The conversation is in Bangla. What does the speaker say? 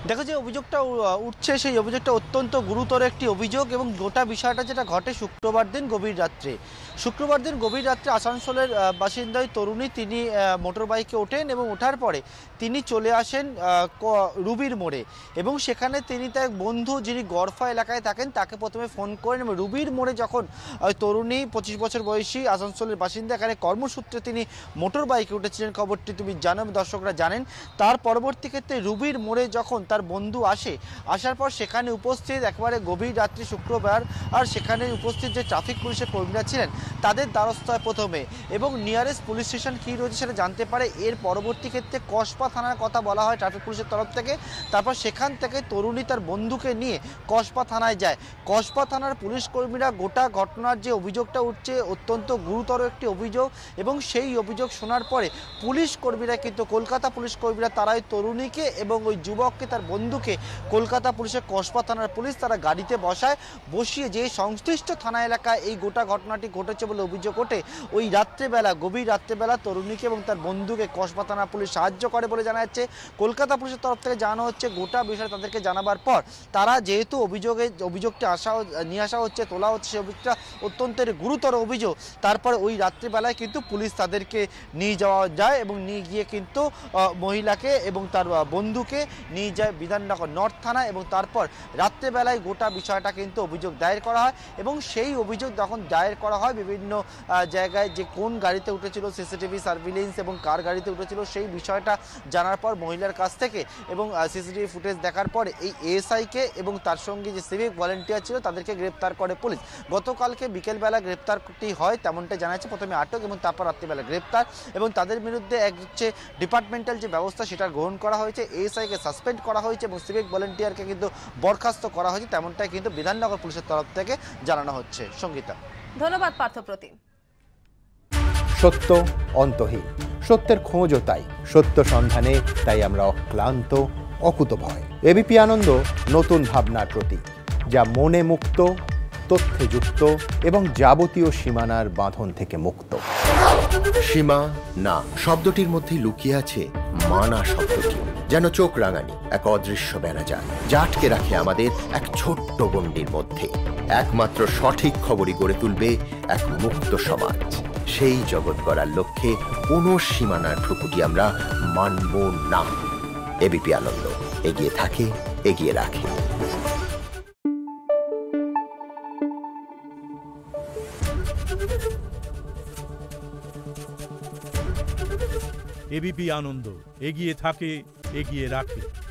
দেখো যে অভিযোগটা উঠছে সেই অভিযোগটা অত্যন্ত গুরুতর একটি অভিযোগ এবং গোটা বিষয়টা যেটা ঘটে শুক্রবার দিন গভীর রাত্রে আসানসোলের বাসিন্দাই তরুণী তিনি মোটর বাইকে ওঠেন এবং ওঠার পরে তিনি চলে আসেন রুবির মোড়ে এবং সেখানে তিনি তার বন্ধু যিনি গড়ফা এলাকায় থাকেন তাকে প্রথমে ফোন করেন এবং রুবির মোড়ে যখন তরুণী 25 বছর বয়সী আসানসোলের বাসিন্দা এখানে কর্মসূত্রে তিনি মোটর বাইকে উঠেছিলেন, খবরটি তুমি জানো, দর্শকরা জানেন। তার পরবর্তী ক্ষেত্রে রুবির মোড়ে যখন তার বন্ধু আসার পর সেখানে উপস্থিত একেবারে গভীর রাত্রি শুক্রবার আর সেখানে উপস্থিত যে ট্রাফিক পুলিশের কর্মীরা ছিলেন তাদের দ্বারস্থ হয় প্রথমে এবং নিয়ারেস্ট পুলিশ স্টেশন কী রয়েছে সেটা জানতে পারে। এর পরবর্তী ক্ষেত্রে কসবা থানার কথা বলা হয় ট্রাফিক পুলিশের তরফ থেকে। তারপর সেখান থেকে তরুণী তার বন্ধুকে নিয়ে কসবা থানায় যায়। কসবা থানার পুলিশ কর্মীরা গোটা ঘটনার যে অভিযোগটা উঠছে অত্যন্ত গুরুতর একটি অভিযোগ এবং সেই অভিযোগ শোনার পরে পুলিশ কর্মীরা কিন্তু কলকাতা পুলিশ কর্মীরা তারাই তরুণীকে এবং ওই যুবককে তার বন্ধুকে কলকাতা পুলিশের কসবা থানার পুলিশ তারা গাড়িতে বসিয়ে যে সংশ্লিষ্ট থানা এলাকায় এই গোটা ঘটনাটি ঘটেছে বলে অভিযোগ ওঠে। ওই গভীর রাত্রেবেলা তরুণীকে এবং তার বন্ধুকে কসবা থানা পুলিশ সাহায্য করে বলে জানা যাচ্ছে। কলকাতা পুলিশের তরফ থেকে জানানো হচ্ছে গোটা বিষয় তাদেরকে জানাবার পর তারা যেহেতু অভিযোগটি নিয়ে আসা হচ্ছে, তোলা হচ্ছে, সে অভিযোগটা অত্যন্ত গুরুতর অভিযোগ। তারপর ওই রাত্রিবেলায় কিন্তু পুলিশ তাদেরকে নিয়ে যাওয়া যায় এবং নিয়ে গিয়ে কিন্তু মহিলাকে এবং তার বন্ধুকে নিয়ে যায় বিধাননগর নর্থ থানা এবং তারপর রাত্রেবেলায় গোটা বিষয়টা কিন্তু অভিযোগ দায়ের করা হয় এবং সেই অভিযোগ যখন দায়ের করা হয় বিভিন্ন জায়গায় যে কোন গাড়িতে উঠেছিল, সিসিটিভি সার্ভিলেন্স এবং কার গাড়িতে উঠেছিল সেই বিষয়টা জানার পর মহিলার কাছ থেকে এবং সিসিটিভি ফুটেজ দেখার পরে এই এএসআইকে এবং তার সঙ্গে যে সিভিক ভলেন্টিয়ার ছিল তাদেরকে গ্রেপ্তার করে পুলিশ। গতকালকে বিকেলবেলা গ্রেপ্তারটি হয় তেমনটাই জানা যাচ্ছে। প্রথমে আটক এবং তারপর রাত্রিবেলা গ্রেপ্তার এবং তাদের বিরুদ্ধে এক হচ্ছে ডিপার্টমেন্টাল যে ব্যবস্থা সেটা গ্রহণ করা হয়েছে, এএসআইকে সাসপেন্ড করা হয়েছে এবং সিভিক ভলেন্টিয়ারকে কিন্তু বরখাস্ত করা হয়েছে, তেমনটাই কিন্তু বিধাননগর পুলিশের তরফ থেকে জানানো হচ্ছে। সঙ্গীতা, ধন্যবাদ পার্থপ্রতিম। সত্য অন্তহীন, সত্যের খোঁজও তাই, সত্য সন্ধানে তাই আমরা অক্লান্ত অকুতভয়। এবিপি আনন্দ নতুন ভাবনার প্রতীক, যা মনে মুক্ত, তথ্যে যুক্ত এবং যাবতীয় সীমানার বাঁধন থেকে মুক্ত। সীমা না শব্দটির মধ্যে লুকিয়ে আছে মানা শব্দটি, যেন চোখ রাঙানি এক অদৃশ্য বেড়াজাল যা আটকে রাখে আমাদের এক ছোট্ট গণ্ডির মধ্যে। একমাত্র সঠিক খবরই গড়ে তুলবে এক মুক্ত সমাজ। সেই জগৎ গড়ার লক্ষ্যে কোনো সীমানার ঠুকুটি আমরা মানব না। এবিপি আনন্দ এগিয়ে থাকে, এগিয়ে রাখে। এবিপি আনন্দ এগিয়ে থাকে, এগিয়ে রাখে।